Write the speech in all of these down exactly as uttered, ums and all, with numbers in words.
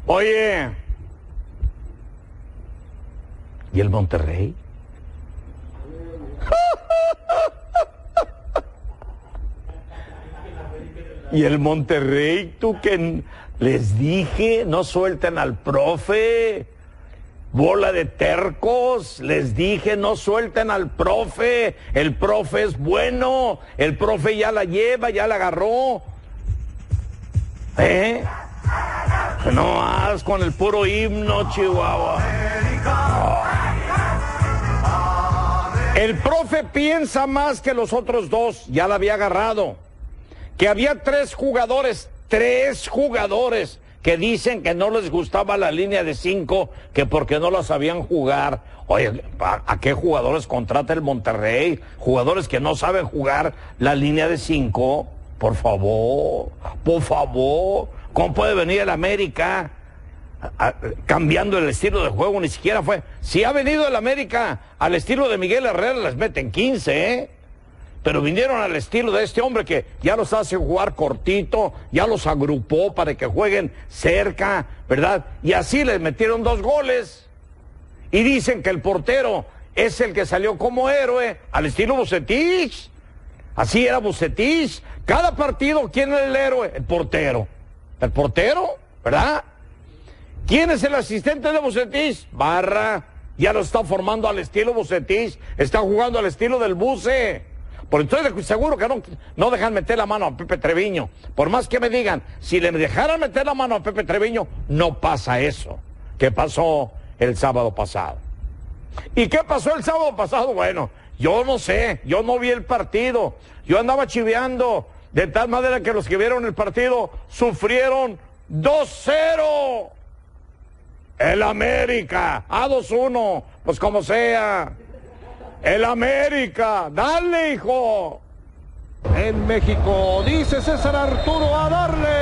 Oye, ¿y el Monterrey? ¿Y el Monterrey? Tú que les dije, no suelten al profe. Bola de tercos, les dije, no suelten al profe. El profe es bueno, el profe ya la lleva, ya la agarró. ¿Eh? No haz con el puro himno, Chihuahua. Oh. El profe piensa más que los otros dos, ya la había agarrado. Que había tres jugadores, tres jugadores que dicen que no les gustaba la línea de cinco, que porque no la sabían jugar. Oye, ¿a, a qué jugadores contrata el Monterrey? Jugadores que no saben jugar la línea de cinco. Por favor, por favor. ¿Cómo puede venir el América a, a, cambiando el estilo de juego? Ni siquiera fue. Si ha venido el América al estilo de Miguel Herrera, les meten quince, ¿eh? Pero vinieron al estilo de este hombre que ya los hace jugar cortito, ya los agrupó para que jueguen cerca, ¿verdad? Y así les metieron dos goles. Y dicen que el portero es el que salió como héroe, al estilo Bucetich. Así era Bucetich. Cada partido, ¿quién es el héroe? El portero. El portero, ¿verdad? ¿Quién es el asistente de Bucetich? Barra. Ya lo está formando al estilo Bucetich. Está jugando al estilo del Buce. Por estoy seguro que no, no dejan meter la mano a Pepe Treviño. Por más que me digan, si le dejaran meter la mano a Pepe Treviño, no pasa eso. ¿Qué pasó el sábado pasado? ¿Y qué pasó el sábado pasado? Bueno, yo no sé, yo no vi el partido. Yo andaba chiveando, de tal manera que los que vieron el partido sufrieron dos cero. El América, a dos uno, pues como sea. El América, dale, hijo. En México, dice César Arturo, a darle.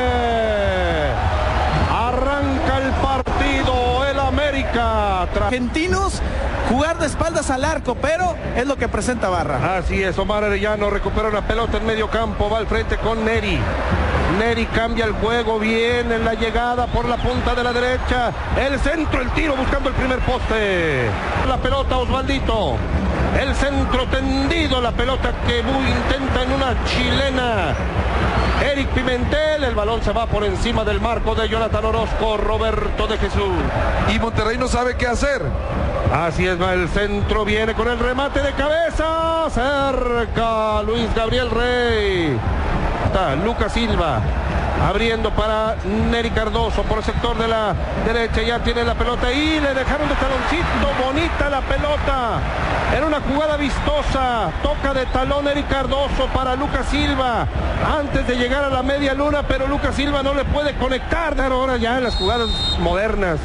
Arranca el partido, el América. Argentinos, jugar de espaldas al arco, pero es lo que presenta Barra. Así es, Omar Arellano recupera una pelota en medio campo, va al frente con Neri. Neri cambia el juego, bien en la llegada por la punta de la derecha. El centro, el tiro buscando el primer poste. La pelota, Osvaldito. El centro tendido, la pelota que muy intenta en una chilena. Eric Pimentel, el balón se va por encima del marco de Jonathan Orozco, Roberto de Jesús. Y Monterrey no sabe qué hacer. Así es, el centro viene con el remate de cabeza. Cerca Luis Gabriel Rey. Está Lucas Silva abriendo para Neri Cardoso por el sector de la derecha. Ya tiene la pelota y le dejaron de taloncito. Bonita la pelota. Era una jugada vistosa. Toca de talón Neri Cardoso para Lucas Silva antes de llegar a la media luna, pero Lucas Silva no le puede conectar. Ahora ya en las jugadas modernas.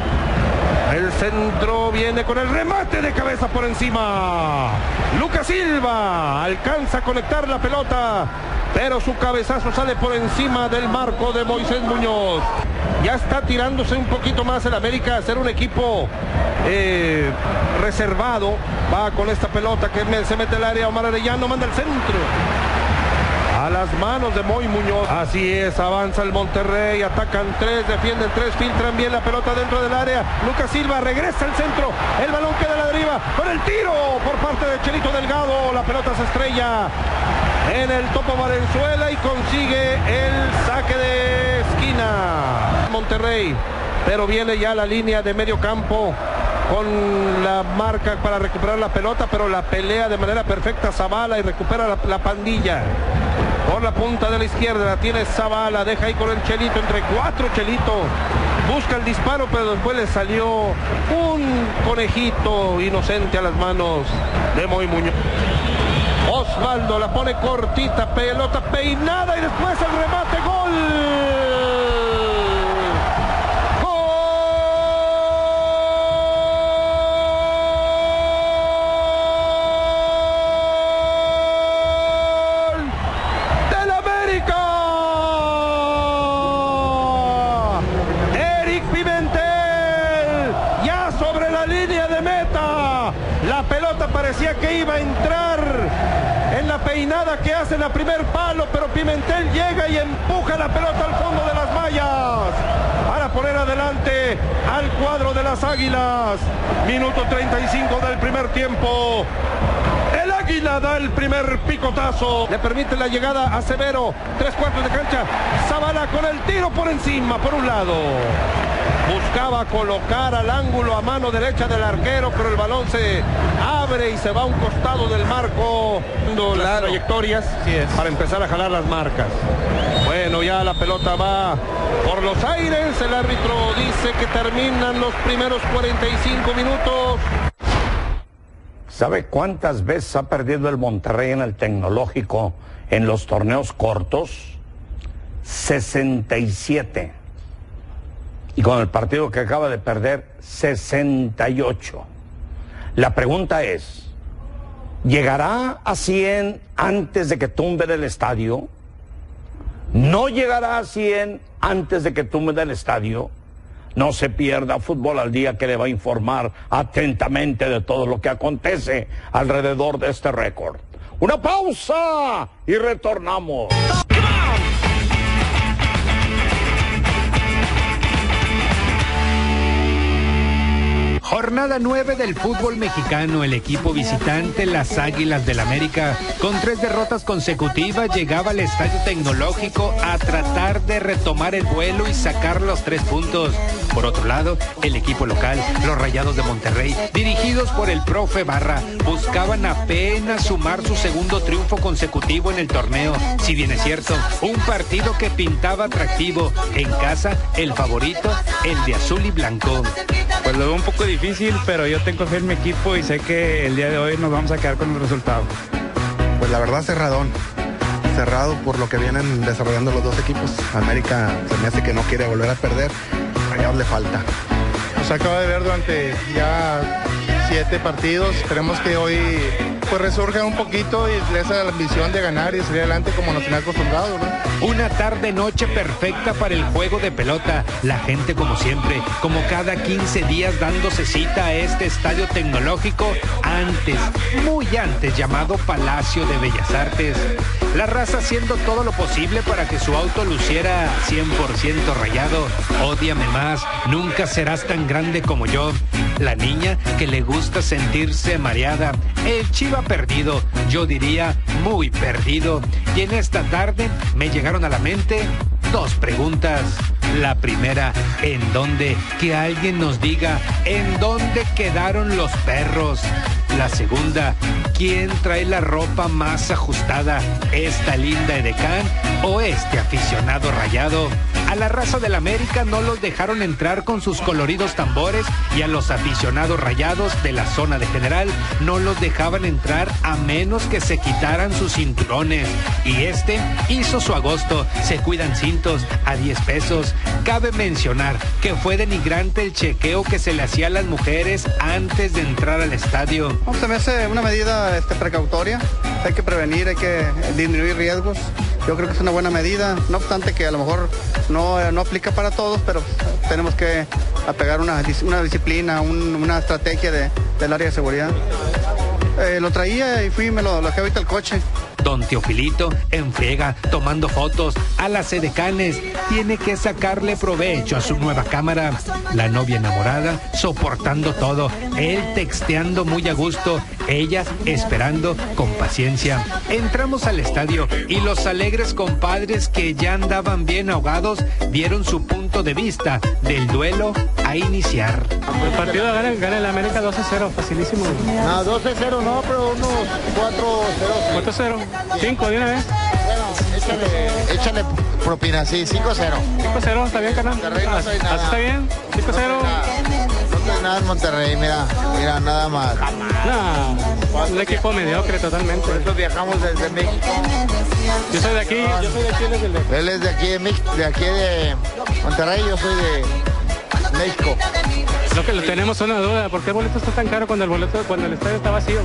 El centro viene con el remate de cabeza por encima. Lucas Silva alcanza a conectar la pelota, pero su cabezazo sale por encima del marco de Moisés Muñoz. Ya está tirándose un poquito más el América a ser un equipo eh, reservado. Va con esta pelota que se mete al área. Omar Arellano manda el centro a las manos de Moy Muñoz. Así es, avanza el Monterrey, atacan tres, defienden tres, filtran bien la pelota dentro del área. Lucas Silva regresa al centro, el balón queda a la deriva, con el tiro por parte de Chelito Delgado. La pelota se estrella en el Topo Valenzuela y consigue el saque de esquina. Monterrey, pero viene ya la línea de medio campo con la marca para recuperar la pelota, pero la pelea de manera perfecta Zavala y recupera la, la pandilla. Por la punta de la izquierda la tiene Zavala, deja ahí con el Chelito, entre cuatro Chelito. Busca el disparo, pero después le salió un conejito inocente a las manos de Moy Muñoz. Osvaldo la pone cortita, pelota peinada y después el remate, gol. Parecía que iba a entrar en la peinada que hace la primer palo, pero Pimentel llega y empuja la pelota al fondo de las mallas para poner adelante al cuadro de las Águilas. Minuto treinta y cinco del primer tiempo. El Águila da el primer picotazo. Le permite la llegada a Severo. Tres cuartos de cancha. Zavala con el tiro por encima, por un lado. Buscaba colocar al ángulo a mano derecha del arquero, pero el balón se abre y se va a un costado del marco. Claro. Las trayectorias sí es. Para empezar a jalar las marcas. Bueno, ya la pelota va por los aires. El árbitro dice que terminan los primeros cuarenta y cinco minutos. ¿Sabe cuántas veces ha perdido el Monterrey en el Tecnológico en los torneos cortos? sesenta y siete. Y con el partido que acaba de perder, sesenta y ocho. La pregunta es, ¿llegará a cien antes de que tumben el estadio? ¿No llegará a cien antes de que tumben el estadio? No se pierda Fútbol al Día, que le va a informar atentamente de todo lo que acontece alrededor de este récord. Una pausa y retornamos. Jornada nueve del fútbol mexicano. El equipo visitante, las Águilas del América, con tres derrotas consecutivas, llegaba al Estadio Tecnológico a tratar de retomar el vuelo y sacar los tres puntos. Por otro lado, el equipo local, los Rayados de Monterrey, dirigidos por el profe Barra, buscaban apenas sumar su segundo triunfo consecutivo en el torneo. Si bien es cierto, un partido que pintaba atractivo. En casa, el favorito, el de azul y blanco. Pues lo veo un poco difícil, pero yo tengo fe en mi equipo y sé que el día de hoy nos vamos a quedar con el resultado. Pues la verdad, cerradón. Cerrado por lo que vienen desarrollando los dos equipos. América se me hace que no quiere volver a perder. Rayados le falta. Nos acaba de ver durante ya siete partidos. Esperemos que hoy pues resurja un poquito y esa la ambición de ganar y salir adelante como nos tiene acostumbrados, ¿no? Una tarde-noche perfecta para el juego de pelota. La gente, como siempre, como cada quince días, dándose cita a este Estadio Tecnológico, antes, muy antes, llamado Palacio de Bellas Artes. La raza haciendo todo lo posible para que su auto luciera cien por ciento rayado. Ódiame más, nunca serás tan grande como yo. La niña que le gusta sentirse mareada. El Chiva perdido, yo diría muy perdido. Y en esta tarde me llegaron a la mente dos preguntas. La primera, ¿en dónde? Que alguien nos diga, ¿en dónde quedaron los perros? La segunda, ¿quién trae la ropa más ajustada? ¿Esta linda edecán o este aficionado rayado? A la raza del América no los dejaron entrar con sus coloridos tambores, y a los aficionados rayados de la zona de general no los dejaban entrar a menos que se quitaran sus cinturones. Y este hizo su agosto. Se cuidan cintos a diez pesos. Cabe mencionar que fue denigrante el chequeo que se le hacía a las mujeres antes de entrar al estadio. No, se me hace una medida este, precautoria. Hay que prevenir, hay que disminuir riesgos. Yo creo que es una buena medida, no obstante que a lo mejor no, no aplica para todos, pero tenemos que apegar una, una disciplina, un, una estrategia de, del área de seguridad. Eh, lo traía y fui y me lo, lo dejé ahorita al coche. Don Teofilito, en friega, tomando fotos. A las edecanes, tiene que sacarle provecho a su nueva cámara. La novia enamorada, soportando todo. Él texteando muy a gusto. Ellas esperando con paciencia. Entramos al estadio y los alegres compadres, que ya andaban bien ahogados, dieron su punto de vista del duelo a iniciar. El partido gana, gana el América dos a cero, facilísimo. No, dos a cero no, pero unos cuatro a cero. cuatro a cero. cinco de una vez. Bueno, échale, échale propina, sí, cinco a cero. cinco a cero, está bien, carnal. Monterrey no soy nada. ¿Así está bien? cinco a cero. No soy nada en Monterrey, mira, mira, nada más. No, un equipo mediocre totalmente. Por eso viajamos desde México. Yo soy de aquí, yo soy de aquí, él es de... Él es de aquí de México, de aquí de Monterrey, yo soy de México. Lo que tenemos una duda, ¿por qué el boleto está tan caro cuando el boleto, cuando el estadio está vacío?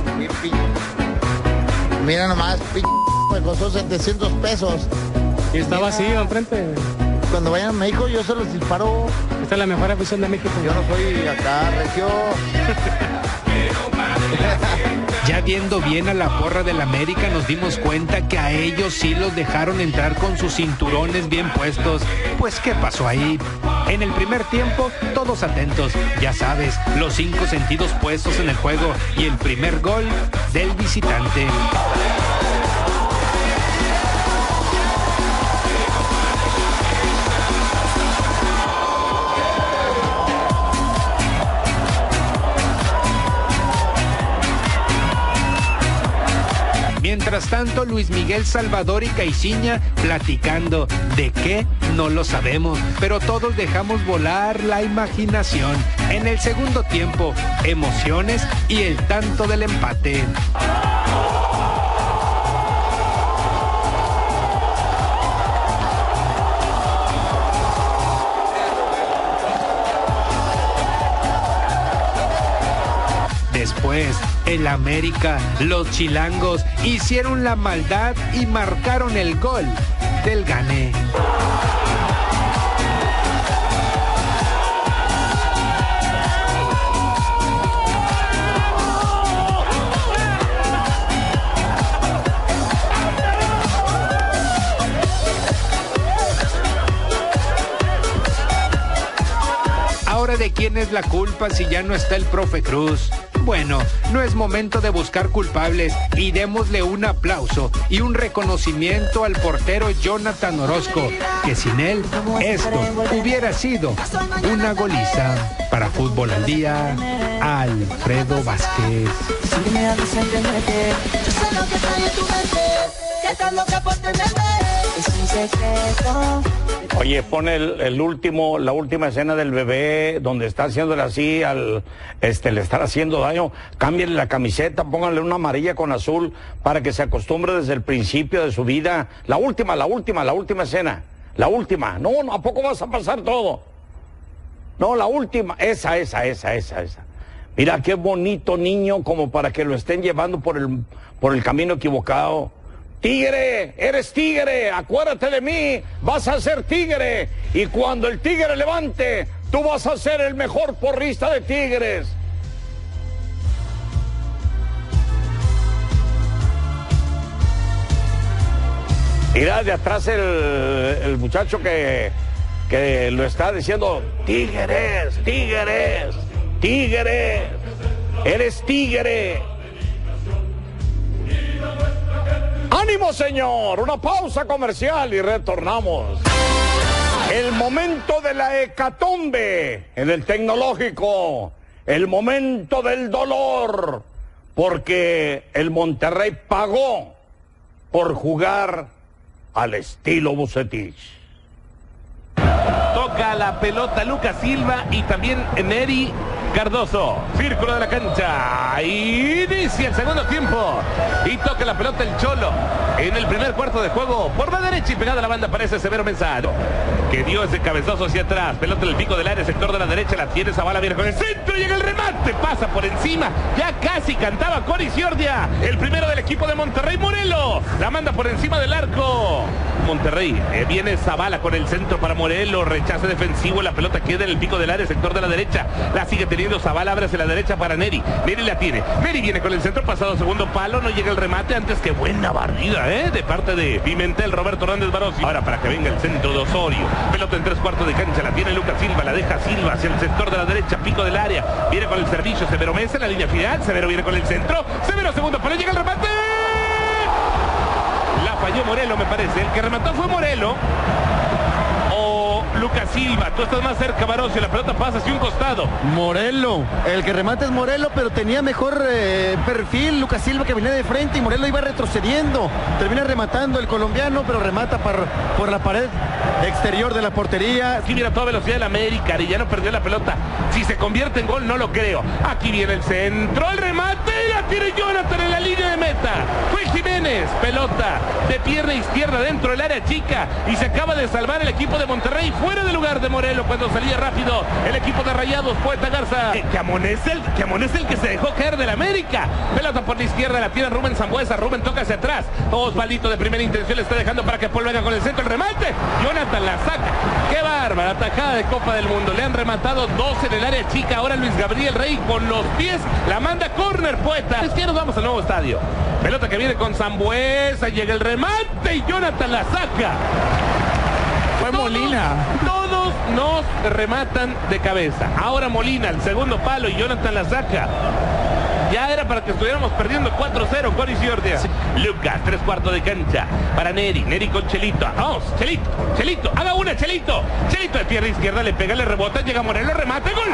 Mira nomás, me costó setecientos pesos. Y está vacío enfrente. Cuando vayan a México yo se los disparo. Esta es la mejor afición de México. Yo no soy acá, regio. Ya viendo bien a la porra del América, nos dimos cuenta que a ellos sí los dejaron entrar con sus cinturones bien puestos. Pues, ¿qué pasó ahí? En el primer tiempo, todos atentos. Ya sabes, los cinco sentidos puestos en el juego y el primer gol del visitante. Mientras tanto, Luis Miguel, Salvador y Caixinha platicando. ¿De qué? No lo sabemos, pero todos dejamos volar la imaginación. En el segundo tiempo, emociones y el tanto del empate. Después, el América, los chilangos, hicieron la maldad y marcaron el gol del Gane. Ahora, ¿de quién es la culpa si ya no está el profe Cruz? Bueno, no es momento de buscar culpables y démosle un aplauso y un reconocimiento al portero Jonathan Orozco, que sin él esto hubiera sido una goliza. Para Fútbol al Día, Alfredo Vázquez. Oye, pone el, el último, la última escena del bebé donde está haciéndole así al, este, le está haciendo daño. Cámbienle la camiseta, pónganle una amarilla con azul para que se acostumbre desde el principio de su vida. La última, la última, la última escena, la última. No, no, ¿a poco vas a pasar todo? No, la última, esa, esa, esa, esa, esa. Mira qué bonito niño como para que lo estén llevando por el, por el camino equivocado. Tigre, eres tigre, acuérdate de mí, vas a ser tigre. Y cuando el tigre levante, tú vas a ser el mejor porrista de Tigres. Mira, de atrás el, el muchacho que, que lo está diciendo, Tigres, Tigres, Tigres, eres tigre. ¡Ánimo, señor! Una pausa comercial y retornamos. El momento de la hecatombe en el Tecnológico. El momento del dolor. Porque el Monterrey pagó por jugar al estilo Vucetich. Toca la pelota Lucas Silva y también Neri Cardoso. Círculo de la cancha. Inicia el segundo tiempo. Y toca la pelota el Cholo. En el primer cuarto de juego. Por la derecha y pegada a la banda aparece Severo Mensah, que dio ese cabezazo hacia atrás. Pelota en el pico del área, sector de la derecha. La tiene Zavala, viene con el centro. Llega el remate. Pasa por encima. Ya casi cantaba Cori Ciordia. El primero del equipo de Monterrey, Morelo. La manda por encima del arco. Monterrey. Eh, viene Zavala con el centro para Morelo. Rechace defensivo. La pelota queda en el pico del área, sector de la derecha. La sigue teniendo Zavala, abre hacia la derecha para Neri. Neri la tiene. Neri viene con el centro, pasado segundo palo. No llega el remate. Antes que buena barrida, ¿eh? De parte de Pimentel, Roberto Hernández Barossi. Ahora para que venga el centro de Osorio. Pelota en tres cuartos de cancha. La tiene Lucas Silva. La deja Silva hacia el sector de la derecha. Pico del área. Viene con el servicio. Severo Mensah en la línea final. Severo viene con el centro. Severo segundo palo. Llega el remate. La falló Morelo, me parece. El que remató fue Morelo. Lucas Silva, tú estás más cerca, Barossi, la pelota pasa hacia un costado. Morelo, el que remata es Morelo, pero tenía mejor eh, perfil Lucas Silva, que venía de frente y Morelo iba retrocediendo. Termina rematando el colombiano, pero remata por, por la pared exterior de la portería. Aquí viene a toda velocidad el América, Arellano perdió la pelota. Si se convierte en gol, no lo creo. Aquí viene el centro, el remate, y la tiene Jonathan en la línea de meta. Fue Jiménez, pelota de pierna izquierda dentro del área chica, y se acaba de salvar el equipo de Monterrey fuera de de lugar de Morelos cuando salía rápido el equipo de Rayados. Poeta Garza. Eh, que amonece el que amonece el que se dejó caer del América. Pelota por la izquierda, la tiene Rubén Sambueza. Rubén toca hacia atrás. Osvaldito de primera intención le está dejando para que Paul venga con el centro. El remate. Jonathan la saca. Qué bárbara. Atajada de Copa del Mundo. Le han rematado dos en el área chica. Ahora Luis Gabriel Rey con los pies la manda córner. Poeta. Izquierda, vamos al nuevo estadio. Pelota que viene con Sambueza. Llega el remate y Jonathan la saca. Fue todos, Molina. Todos nos rematan de cabeza. Ahora Molina, el segundo palo y Jonathan la saca. Ya era para que estuviéramos perdiendo cuatro cero con Isiordia. Sí. Lucas, tres cuartos de cancha para Neri. Neri con Chelito. Vamos, Chelito, Chelito. Haga una, Chelito. Chelito de pierna izquierda, le pega, le rebota, llega Morelos, remate, gol.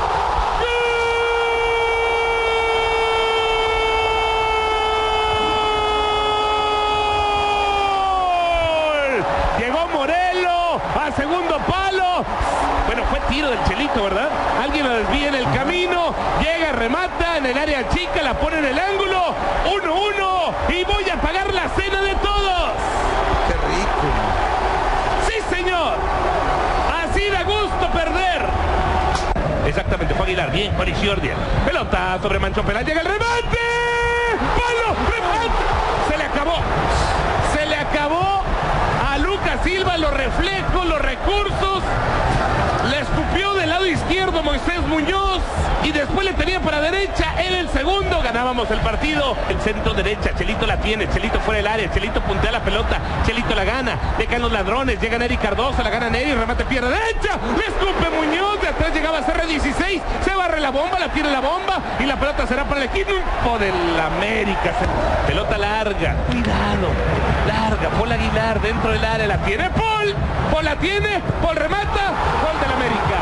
Llegó Morelos a segundo palo. Bueno, fue tiro del Chelito, ¿verdad? Alguien lo desvía en el camino. Llega, remata en el área chica, la pone en el ángulo. uno uno. Y voy a pagar la cena de todos. ¡Qué rico! ¡Sí, señor! Así da gusto perder. Exactamente, fue Aguilar. Bien, con Isiordia. Pelota sobre Mancho Peláez. Llega el remate. ¡Palo! ¡Remate! Se le acabó. Se le acabó. Lucas Silva, los reflejos, los recursos. Le escupió del lado izquierdo Moisés Muñoz y después le tenía para derecha. En el segundo ganábamos el partido. El centro derecha, Chelito la tiene, Chelito fuera del área, Chelito puntea la pelota, Chelito la gana, le caen los ladrones, llega Neri Cardoso, la gana Neri, remate pierna derecha, le escupe Muñoz, de atrás llegaba a C R dieciséis, se barre la bomba, la tiene la bomba y la pelota será para el equipo del América. Pelota larga, cuidado, larga, Paul Aguilar dentro del área, la tiene Paul, Paul la tiene, Paul remata, gol del América.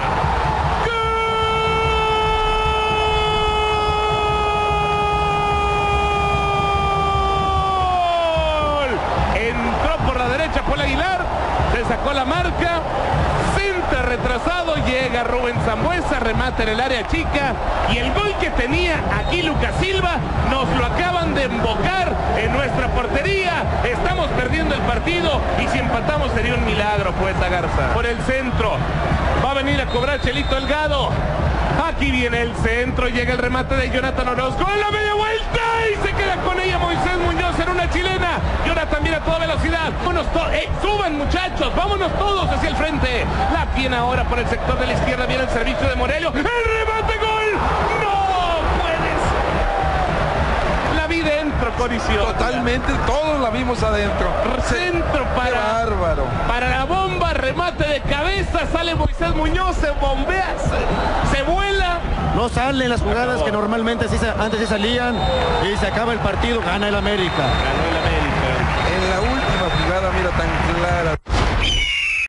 Entró por la derecha Paul Aguilar, se sacó la marca, centro retrasado, llega Rubén Sambueza, remata en el área chica y el gol que tenía aquí Lucas Silva nos lo acaban de embocar en nuestra portería. Estamos perdiendo el partido y si empatamos sería un milagro, Poeta Garza. Por el centro va a venir a cobrar Chelito Delgado. Aquí viene el centro, llega el remate de Jonathan Orozco en la media vuelta y se queda con ella Moisés Muñoz en una chilena. Jonathan viene a toda velocidad. Vámonos todos, eh, suban muchachos, vámonos todos hacia el frente. La tiene ahora por el sector de la izquierda, viene el servicio de Morelos. El remate, gol. No puedes. La vi dentro, Coricio. Totalmente, todos la vimos adentro. Centro para, Qué bárbaro. Para la bomba, remate de cabeza, sale Moisés Muñoz, se bombea, se, se vuela. No salen las jugadas que normalmente sí, antes sí salían y se acaba el partido, gana el América. Ganó el América. En la última jugada, mira, tan clara.